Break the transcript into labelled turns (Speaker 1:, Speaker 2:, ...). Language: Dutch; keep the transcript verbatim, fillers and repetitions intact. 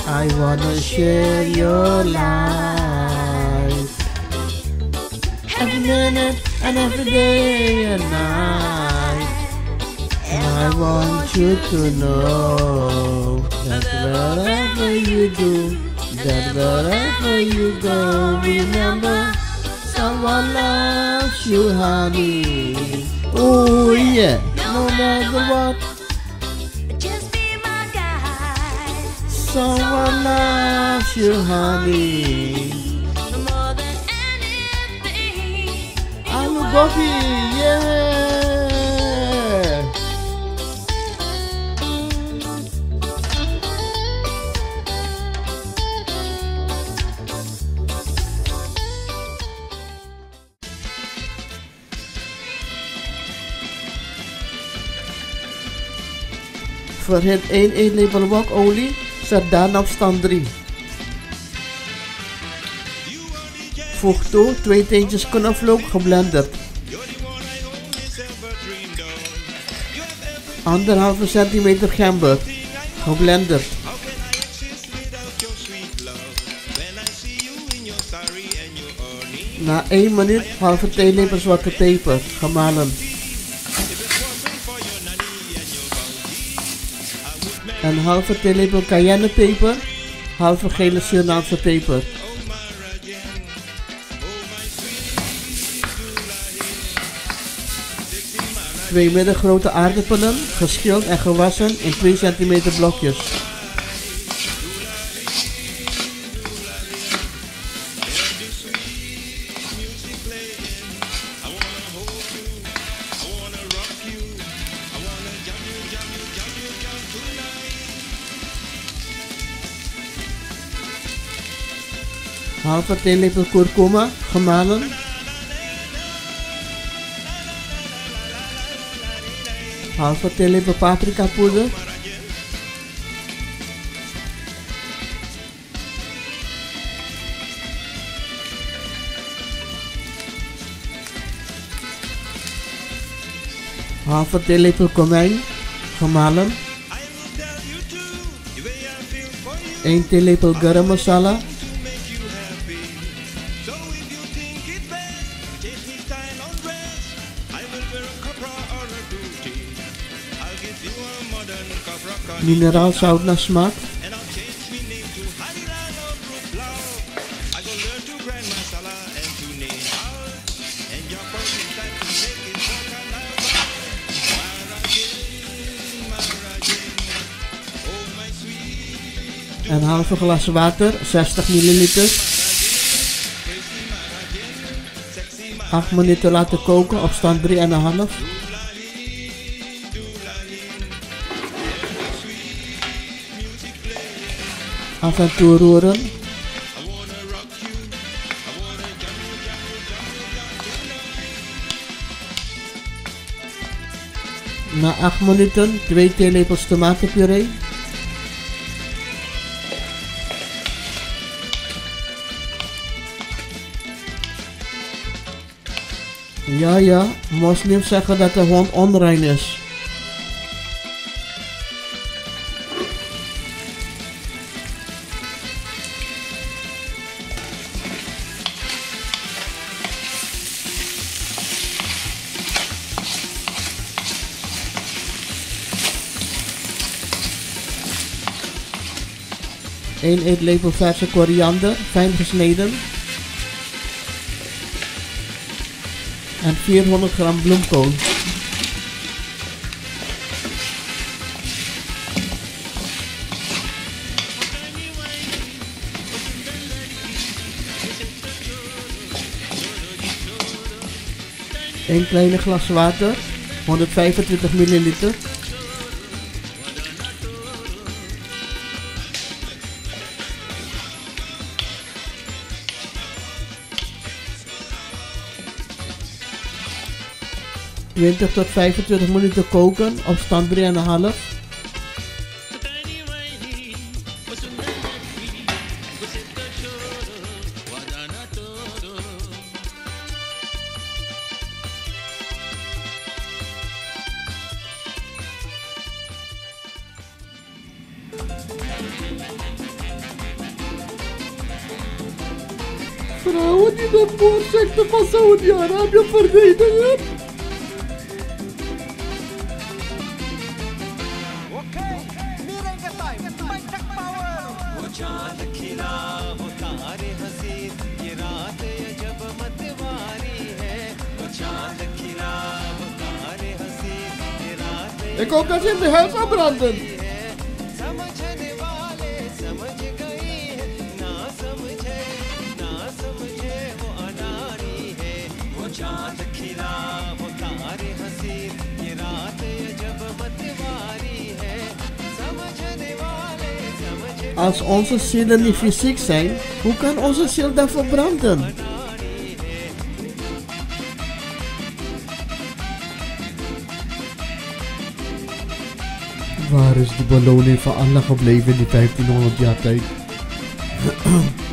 Speaker 1: I wanna share your life every minute and every day and night. And I want you to know that wherever you do, that wherever you go, remember someone loves you, honey. Oh yeah, no matter what,
Speaker 2: just be my guide.
Speaker 1: someone loves you, honey.
Speaker 2: More than anything.
Speaker 1: I'm a Bobby, yeah. Voor het één eetlepel wokolie zet dan op stand drie. Voeg toe twee teentjes knoflook geblenderd. Anderhalve centimeter gember geblenderd. Na één minuut halve theelepel zwarte peper gemalen. Een halve theelepel cayennepeper, halve gele Surinaamse peper. Twee middelgrote aardappelen, geschild en gewassen in twee centimeter blokjes. Halve theelepel kurkuma, gemalen. Halve theelepel paprika poeder. Halve theelepel komijn, gemalen. één theelepel garam masala. Mineraal zout naar smaak. Een halve glas water, zestig milliliter. acht minuten laten koken op stand drie komma vijf. Af en toe roeren. Na acht minuten twee theelepels tomatenpuree. Ja ja, moslims zeggen dat de hond onrein is. één eetlepel verse koriander, fijn gesneden. En vierhonderd gram bloemkool. een kleine glas water, honderdvijfentwintig milliliter. twintig tot vijfentwintig minuten koken op stand drie komma vijf. Vrouwen die de boersecte van Saudi-Arabië verdedigen. Ik hoop dat je in de huis gaat branden. Als onze zielen niet fysiek zijn, hoe kan onze ziel dan verbranden? Waar is de beloning van Allah gebleven in die vijftienhonderd jaar tijd?